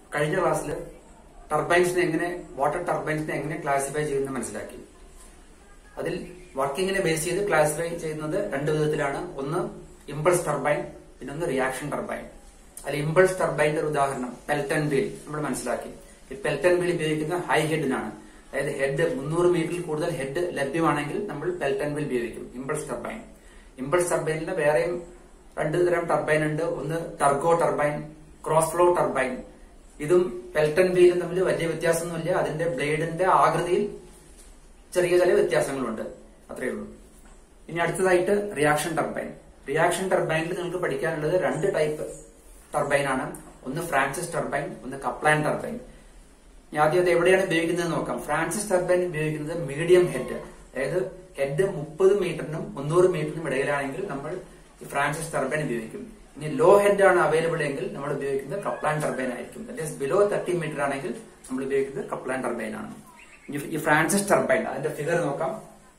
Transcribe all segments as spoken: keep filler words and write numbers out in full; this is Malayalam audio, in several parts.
കഴിഞ്ഞ ക്ലാസ്സിൽ ടർബൈൻസിനെ എങ്ങനെ വാട്ടർ ടർബൈൻസിനെ എങ്ങനെ ക്ലാസിഫൈ ചെയ്യുന്നത് മനസ്സിലാക്കി. അതിൽ വർക്കിങ്ങിനെ ബേസ് ചെയ്ത് ക്ലാസിഫൈ ചെയ്യുന്നത് രണ്ട് വിധത്തിലാണ്. ഒന്ന് ഇമ്പൾസ് ടർബൈൻ, പിന്നെ ഒന്ന് റിയാക്ഷൻ ടർബൈൻ. അതിൽ ഇമ്പൾസ് ടർബൈന്റെ ഒരു ഉദാഹരണം പെൽറ്റൺ വീൽ നമ്മൾ മനസ്സിലാക്കി. ഈ പെൽറ്റൺ വീൽ ഉപയോഗിക്കുന്ന ഹൈ ഹെഡിനാണ്. അതായത് ഹെഡ് മുന്നൂറ് മീറ്ററിൽ കൂടുതൽ ഹെഡ് ലഭ്യമാണെങ്കിൽ നമ്മൾ പെൽറ്റൺ വീൽ ഉപയോഗിക്കും. Impulse turbine. ഇമ്പൾസ് ടർബൈനിൽ വേറെയും രണ്ട് തരം ടർബൈൻ ഉണ്ട്. ഒന്ന് Turgo turbine, cross flow turbine. ഇതും പെൽറ്റൺ വീലും തമ്മിൽ വലിയ വ്യത്യാസമൊന്നുമില്ല. അതിന്റെ ബ്ലേഡിന്റെ ആകൃതിയിൽ ചെറിയ ചെറിയ വ്യത്യാസങ്ങളുണ്ട്, അത്രയേ ഉള്ളൂ. ഇനി അടുത്തതായിട്ട് റിയാക്ഷൻ ടർബൈൻ. റിയാക്ഷൻ ടർബൈനിൽ നിങ്ങൾക്ക് പഠിക്കാനുള്ളത് രണ്ട് ടൈപ്പ് ടർബൈൻ ആണ്. ഒന്ന് ഫ്രാൻസിസ് ടർബൈൻ, ഒന്ന് കപ്ലാൻ ടർബൈൻ. ഞാൻ ആദ്യം അത് എവിടെയാണ് ഉപയോഗിക്കുന്നത് നോക്കാം. ഫ്രാൻസിസ് ടർബൈൻ ഉപയോഗിക്കുന്നത് മീഡിയം ഹെഡ്, അതായത് ഹെഡ് മുപ്പത് മീറ്ററിനും മുന്നൂറ് മീറ്ററിനും ഇടയിലാണെങ്കിൽ നമ്മൾ ഈ ഫ്രാൻസിസ് ടർബൈൻ ഉപയോഗിക്കും. ഇനി ലോ ഹെഡ് ആണ് അവൈലബിൾ എങ്കിൽ നമ്മൾ ഉപയോഗിക്കുന്നത് കപ്ലാൻ ടർബൈൻ ആയിരിക്കും. That is below thirty metre ആണെങ്കിൽ നമ്മൾ ഉപയോഗിക്കുന്നത് കപ്ലാൻ ടർബൈൻ ആണ്. ഈ ഫ്രാൻസിസ് ടർബൈൻ അതിന്റെ ഫിഗർ നോക്കാം.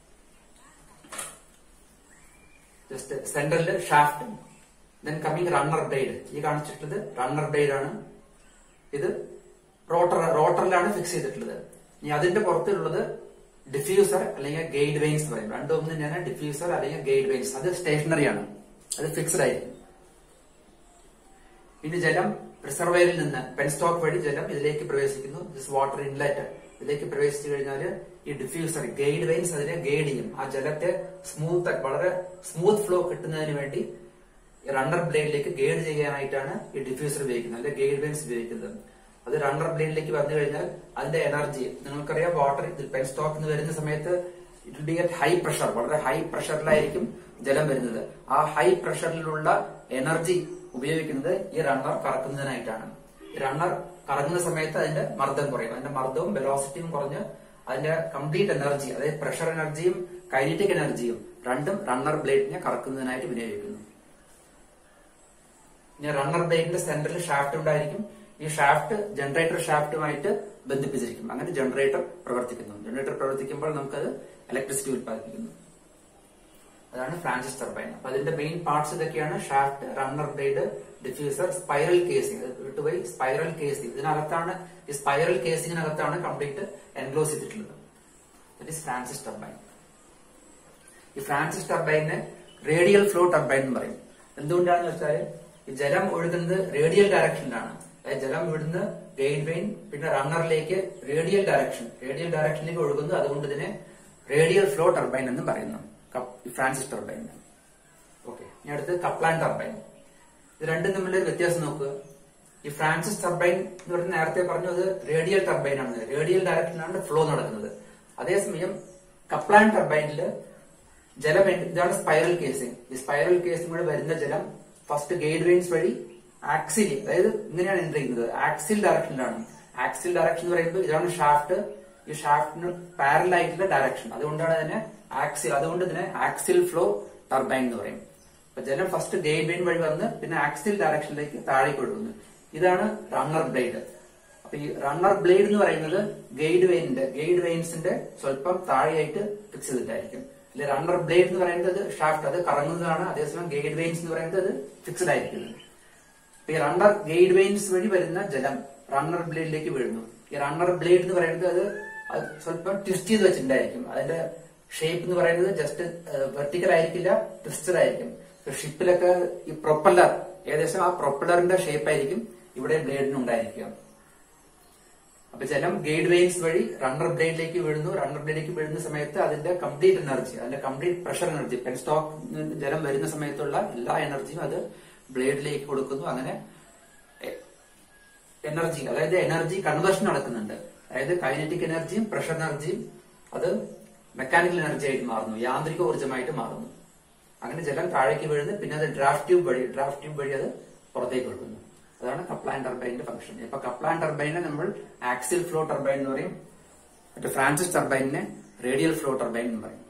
ജസ്റ്റ് സെന്ററിൽ shaft, then coming runner blade. ഈ കാണിച്ചിട്ടുള്ളത് റണ്ണർ ബ്ലേഡ് ആണ്. ഇത് റോട്ടർ റോട്ടറിലാണ് ഫിക്സ് ചെയ്തിട്ടുള്ളത്. ഇനി അതിന്റെ പുറത്തുള്ളത് ഡിഫ്യൂസർ അല്ലെങ്കിൽ ഗൈഡ് വെയിൻസ് പറയും. രണ്ടൊന്നും തന്നെയാണ് ഡിഫ്യൂസർ അല്ലെങ്കിൽ ഗൈഡ് വെയിൻസ്. അത് സ്റ്റേഷനറി ആണ്, അത് ഫിക്സ്ഡ് ആയിരിക്കും. ഇനി ജലം റിസർവയറിൽ നിന്ന് പെൻസ്റ്റോക്ക് വഴി ജലം ഇതിലേക്ക് പ്രവേശിക്കുന്നു. ദിസ് വാട്ടർ ഇൻലെറ്റ് ഇതിലേക്ക് പ്രവേശിച്ചു കഴിഞ്ഞാൽ ഈ ഡിഫ്യൂസർ ഗൈഡ് വെയിൻസ് അതിനെ ഗൈഡ് ചെയ്യും. ആ ജലത്തെ സ്മൂത്ത് വളരെ സ്മൂത്ത് ഫ്ലോ കിട്ടുന്നതിന് വേണ്ടി റണ്ണർ ബ്ലേഡിലേക്ക് ഗൈഡ് ചെയ്യാനായിട്ടാണ് ഈ ഡിഫ്യൂസർ ഉപയോഗിക്കുന്നത്, അല്ലെങ്കിൽ ഗൈഡ് വെയിൻസ് ഉപയോഗിക്കുന്നത്. അത് റണ്ണർ ബ്ലേഡിലേക്ക് വന്നു കഴിഞ്ഞാൽ അതിന്റെ എനർജി നിങ്ങൾക്കറിയാം. വാട്ടർ പെൻസ്റ്റോക്ക് എന്ന് വരുന്ന സമയത്ത് it will be at high pressure, വളരെ ഹൈ പ്രഷറിലായിരിക്കും ജലം വരുന്നത്. ആ ഹൈ പ്രഷറിലുള്ള എനർജി ഉപയോഗിക്കുന്നത് ഈ റണ്ണർ കറക്കുന്നതിനായിട്ടാണ്. ഈ റണ്ണർ കറങ്ങുന്ന സമയത്ത് അതിന്റെ മർദ്ദം കുറയും. അതിന്റെ മർദ്ദവും വെലോസിറ്റിയും കുറഞ്ഞ് അതിന്റെ കംപ്ലീറ്റ് എനർജി, അതായത് പ്രഷർ എനർജിയും കൈനറ്റിക് എനർജിയും രണ്ടും റണ്ണർ ബ്ലേഡിനെ കറക്കുന്നതിനായിട്ട് വിനിയോഗിക്കുന്നു. ഇനി റണ്ണർ ബ്ലേഡിന്റെ സെന്ററിൽ ഷാഫ്റ്റ് ഉണ്ടായിരിക്കും. ഈ ഷാഫ്റ്റ് ജനറേറ്റർ ഷാഫ്റ്റുമായിട്ട് ബന്ധിപ്പിച്ചിരിക്കും. അങ്ങനെ ജനറേറ്റർ പ്രവർത്തിക്കുന്നു. ജനറേറ്റർ പ്രവർത്തിക്കുമ്പോൾ നമുക്കത് ഇലക്ട്രിസിറ്റി ഉത്പാദിപ്പിക്കുന്നു. അതാണ് ഫ്രാൻസിസ് ടർബൈൻ. അപ്പൊ അതിന്റെ മെയിൻ പാർട്സ് ഇതൊക്കെയാണ്: shaft, runner blade, diffuser, spiral casing. വിട്ടുപോയി സ്പൈറൽ കേസിംഗ്. ഇതിനകത്താണ് ഈ സ്പൈറൽ കേസിംഗിനകത്താണ് കംപ്ലീറ്റ് എൻക്ലോസ് ചെയ്തിട്ടുള്ളത്. That is Francis turbine. ഈ ഫ്രാൻസിസ് ടർബൈനെ റേഡിയൽ ഫ്ലോ ടർബൈൻ എന്ന് പറയും. എന്തുകൊണ്ടാണെന്ന് വെച്ചാൽ ഈ ജലം ഒഴുകുന്നത് റേഡിയൽ ഡയറക്ഷനിലാണ്. അതായത് ജലം ഇവിടുന്ന് ഗൈഡ് വെയിൻ പിന്നെ റണ്ണറിലേക്ക് റേഡിയൽ ഡയറക്ഷൻ റേഡിയൽ ഡയറക്ഷനിലേക്ക് ഒഴുകുന്നു. അതുകൊണ്ട് ഇതിനെ റേഡിയൽ ഫ്ലോ ടർബൈൻ എന്ന് പറയുന്നു, ഫ്രാൻസിസ് ടർബൈൻ. ഓക്കെ, ഇനി അടുത്ത് കപ്ലാൻ ടർബൈൻ. ഇത് രണ്ടും തമ്മിലൊരു വ്യത്യാസം നോക്കുക. ഈ ഫ്രാൻസിസ് ടർബൈൻ എന്ന് പറഞ്ഞാൽ നേരത്തെ പറഞ്ഞു അത് റേഡിയൽ ടർബൈൻ ആണ്, റേഡിയൽ ഡയറക്ഷനിലാണ് ഫ്ലോ നടക്കുന്നത്. അതേസമയം കപ്ലാൻ ടർബൈനിൽ ജലം ഇതാണ് സ്പൈറൽ കേസിംഗ്. ഈ സ്പൈറൽ കേസിംഗ് കൂടെ വരുന്ന ജലം ഫസ്റ്റ് ഗൈഡ് വെയിൻസ് വഴി ആക്സിലി, അതായത് ഇങ്ങനെയാണ് എൻ്റർ ചെയ്യുന്നത്, ആക്സിൽ ഡയറക്ഷനിലാണ്. ആക്സിൽ ഡയറക്ഷൻ എന്ന് പറയുമ്പോൾ ഇതാണ് ഷാഫ്റ്റ്. ഈ ഷാഫ്റ്റിന് പാരലൽ ആയിട്ടുള്ള ഡയറക്ഷൻ. അതുകൊണ്ടാണ് അതിനെ ആക്സിൽ അതുകൊണ്ട് ഇതിനെ ആക്സിൽ ഫ്ലോ ടർബൈൻ എന്ന് പറയും. അപ്പൊ ജലം ഫസ്റ്റ് ഗൈഡ് വെയിൻ വഴി വന്ന് പിന്നെ ആക്സിൽ ഡയറക്ഷനിലേക്ക് താഴേക്ക് ഒഴുകുന്നു. ഇതാണ് റണ്ണർ ബ്ലേഡ്. അപ്പൊ ഈ റണ്ണർ ബ്ലേഡ് എന്ന് പറയുന്നത് ഗൈഡ് വെയിനിന്റെ ഗൈഡ് വെയിൻസിന്റെ സ്വല്പം താഴെയായിട്ട് ഫിക്സ് ചെയ്തിട്ടായിരിക്കും. അല്ലെ റണ്ണർ ബ്ലേഡ് എന്ന് പറയുന്നത് ഷാഫ്റ്റ്, അത് കറങ്ങുന്നതാണ്. അതേസമയം ഗൈഡ് വെയിൻസ് എന്ന് പറയുന്നത് അത് ഫിക്സ്ഡ് ആയിരിക്കുന്നത്. ഈ റണ്ണർ ഗൈഡ് വെയിൻസ് വഴി വരുന്ന ജലം റണ്ണർ ബ്ലേഡിലേക്ക് വീഴുന്നു. ഈ റണ്ണർ ബ്ലേഡ് എന്ന് പറയുന്നത് അത് അത് സ്വല്പം ട്വിസ്റ്റ് ചെയ്ത് വെച്ചിട്ടുണ്ടായിരിക്കും. അതിന്റെ ഷേപ്പ് എന്ന് പറയുന്നത് ജസ്റ്റ് വെർട്ടിക്കൽ ആയിരിക്കില്ല, ട്വിസ്റ്റഡ് ആയിരിക്കും. ഷിപ്പിലൊക്കെ ഈ പ്രൊപ്പല്ലർ ഏകദേശം ആ പ്രൊപ്പല്ലറിന്റെ ഷേപ്പ് ആയിരിക്കും ഇവിടെ ബ്ലേഡിനുണ്ടായിരിക്കുക. അപ്പൊ ജലം ഗൈഡ് വെയിൻസ് വഴി റണ്ണർ ബ്ലേഡിലേക്ക് വീഴുന്നു. റണ്ണർ ബ്ലേഡിലേക്ക് വീഴുന്ന സമയത്ത് അതിന്റെ കംപ്ലീറ്റ് എനർജി, അതിന്റെ കംപ്ലീറ്റ് പ്രഷർ എനർജി, പെൻസ്റ്റോക്ക് ജലം വരുന്ന സമയത്തുള്ള എല്ലാ എനർജിയും അത് ബ്ലേഡിലേക്ക് കൊടുക്കുന്നു. അങ്ങനെ എനർജി, അതായത് എനർജി കൺവേർഷൻ നടക്കുന്നുണ്ട്. അതായത് കൈനറ്റിക് എനർജിയും പ്രഷർ എനർജിയും അത് മെക്കാനിക്കൽ എനർജി ആയിട്ട് മാറുന്നു, യാന്ത്രിക ഊർജ്ജമായിട്ട് മാറുന്നു. അങ്ങനെ ജലം താഴേക്ക് വീഴുന്നു. പിന്നെ അത് ഡ്രാഫ്റ്റ് ട്യൂബ് വഴി ഡ്രാഫ്റ്റ് ട്യൂബ് വഴി അത് പുറത്തേക്ക് ഒഴുകുന്നു. അതാണ് കപ്ലാൻ ടർബൈനിന്റെ ഫംഗ്ഷൻ. ഇപ്പൊ കപ്ലാൻ ടർബൈനെ നമ്മൾ ആക്സിൽ ഫ്ലോ ടർബൈൻ എന്ന് പറയും. മറ്റേ ഫ്രാൻസിസ് ടർബൈനിനെ റേഡിയൽ ഫ്ലോ ടർബൈൻ എന്ന് പറയും.